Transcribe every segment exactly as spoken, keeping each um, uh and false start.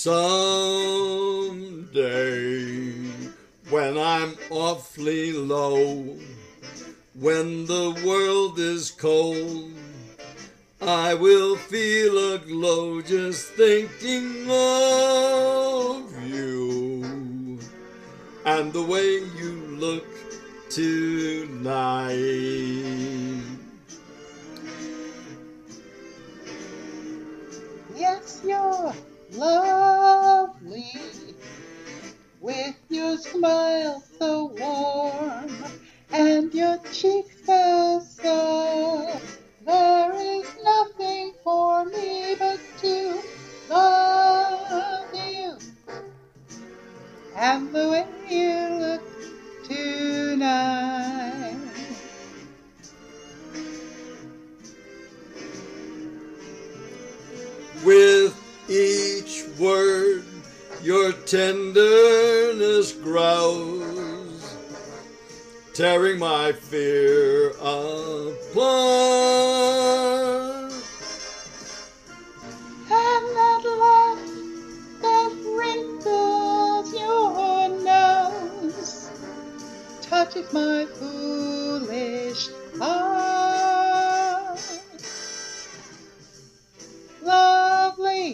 Someday, when I'm awfully low, when the world is cold, I will feel a glow just thinking of you and the way you look tonight. Yes, you're lovely, with your smile so warm and your cheeks so soft. There is nothing for me but to love you and the way you look tonight. With each word your tenderness grows, tearing my fear apart. And that laugh that wrinkles your nose touches my foolish heart. Lovely,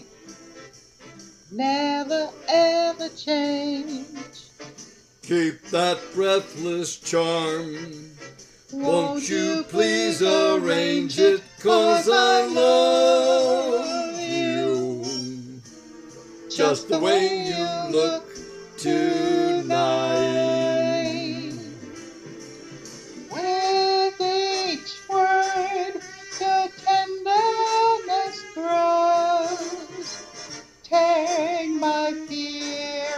never ever change. Keep that breathless charm. Won't you please arrange it, 'cause I love you just the way you look tonight. With each word your tenderness grows, tearing my fear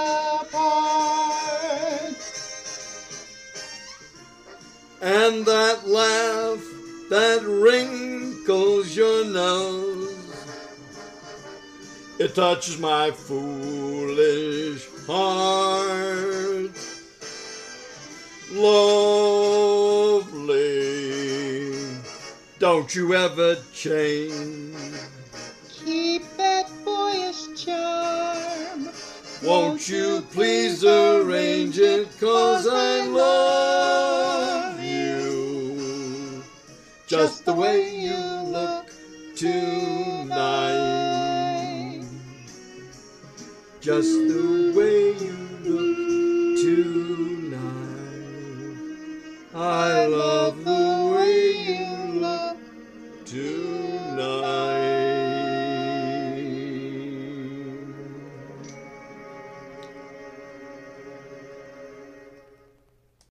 apart. And that laugh that wrinkles your nose, it touches my foolish heart. Lovely, don't you ever change. Keep that boyish charm. Won't you please arrange it, 'cause I love you just the way you look tonight. Just the way you look tonight. I love the way you look tonight.